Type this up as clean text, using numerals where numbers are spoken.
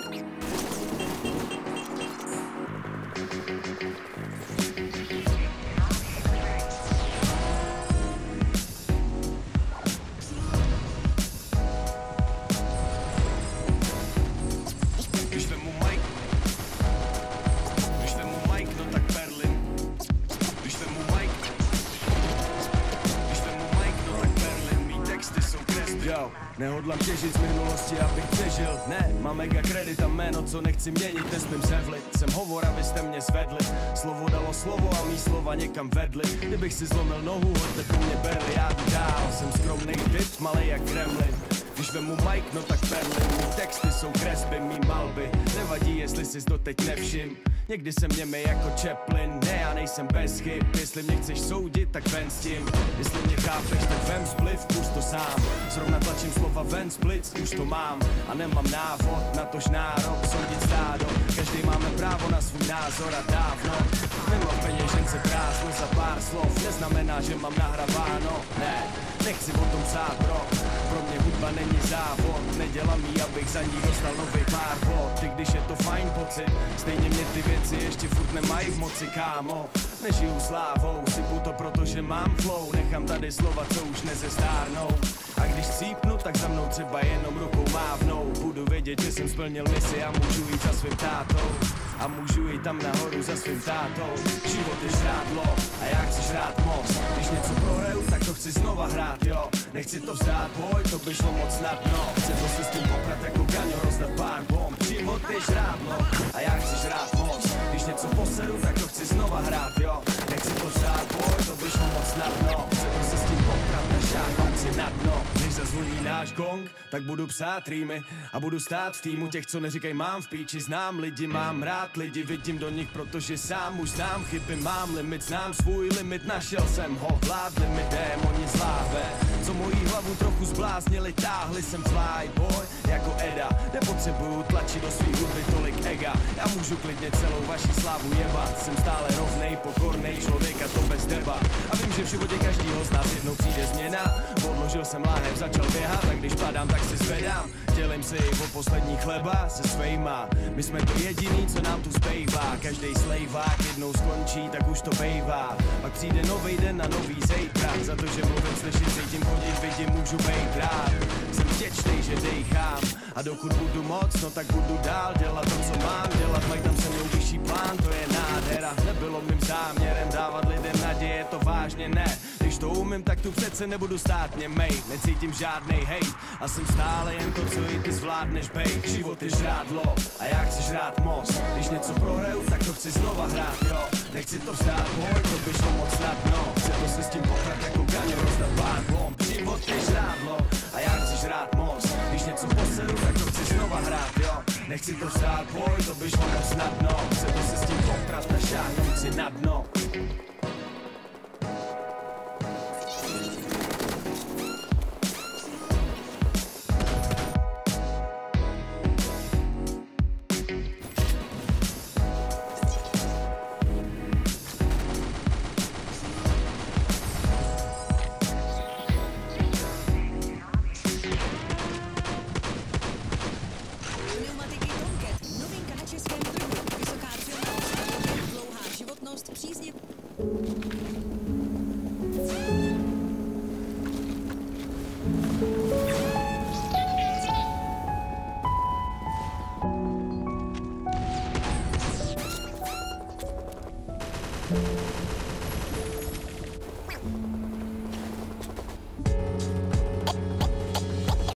Nehodlám těžit z minulosti, abych přežil. Ne, mám mega kredit a jméno, co nechci měnit, nesmím zevlit. Jsem hovor, abyste mě zvedli. Slovo dalo slovo a mý slova někam vedli. Kdybych si zlomil nohu, hoďte po mě berli, já jdu dál. Jsem skromnej typ, malej jak Kremlin. Když vemu mic, no tak perlin. Mý texty jsou kresby, mý malby. Nevadí, jestli jsi doteď nevšim. Někdy jsem němej jako Chaplin. Ne, já nejsem bez chyb. Jestli mě chceš soudit, tak ven s tím. Jestli mě chápeš, tak vem spliv, pust to sám. Zrovna tlačím slova ven splic, už to mám. A nemám návod, natož nárok soudit stádo. Každý máme právo na svůj názor a dávno nemám v peněžence prázdno za pár slov. Neznamená, že mám nahraváno. Ne, nechci o tom psát rok. Pro mě hudba není závod. Nedělám jí, abych za ní dostal nový pár bod. Ty když je to fajn pocit, stejně mě ty věci ještě furt nemají v moci, kámo. Nežiju slávou, sypu to protože mám flow. Nechám tady slova, co už nezestárnou. A když cípnu, tak za mnou třeba jenom rukou mávnou. Budu vědět, že jsem splnil misi a můžu jít za svým tátou. A můžu jít tam nahoru za svým tátou. Život je žrádlo a já chci žrát moc. Když něco prohraju, tak to chci znova hrát, jo. Nechci to vzdát, boj, to by šlo moc snadno. Chci to si s tím poprat jako Gaňo, rozdat pár bomb. Život je žrádlo a já chci žrát moc. Když něco poseru, tak to chci znova hrát, jo. Nechci to vzdát, boj, to by šlo moc snadno. Chci to si s tím poprat a šáhnout si na dno. Když zazvoní náš gong, tak budu psát rýmy a budu stát v týmu těch, co neříkají mám v píči. Znám lidi, mám rád lidi, vidím do nich, protože sám už znám chyby, mám limit, znám svůj limit, našel jsem ho, vládli mi démoni zláve, co mojí hlavu trochu zbláznili, táhli jsem flyboy jako Eda, nepotřebuju tlačit do svých hudby tolik ega, já můžu klidně celou vaši slávu jebat, jsem stále rovnej, pokornej člověk a to bez debat a vím, že v životě každýho z nás jednou přijde změna, odložil jsem láhev, začal běhat a když padám, tak si zvedám, dělím si o poslední chleba se svejma, my jsme to jediný, co nám tu zbývá, každej slejvák jednou skončí, tak už to bejvá, pak přijde novej den a nový zítra, za to, že mluvím, slyším, cítím, chodit, vidím, můžu bejt rád, jsem vděčnej, že dejchám a dokud budu moc, no tak budu dál dělat to, co mám dělat, mají tam se mnou vyšší plán, to je nádhera, nebylo mým záměrem dávat lidem naděje, to vážně ne, když to umím, tak tu přece nebudu stát němej, necítím žádnej hejt a jsem stále jen to, co i ty zvládneš bejt, život je žrádlo a já chci žrát moc, když něco prohraju, tak to chci znova hrát, jo, nechci to vzdát, boj, to by šlo moc snadno, chci to se s tím poprat jako Gaňo, rozdat pár bomb, život je žrádlo a já chci žrát moc, když něco poseru, tak to chci znova hrát, jo, nechci to vzdát, boj, to by šlo moc snadno, chci to se s tím poprat a šáhnout si na dno. Přízně.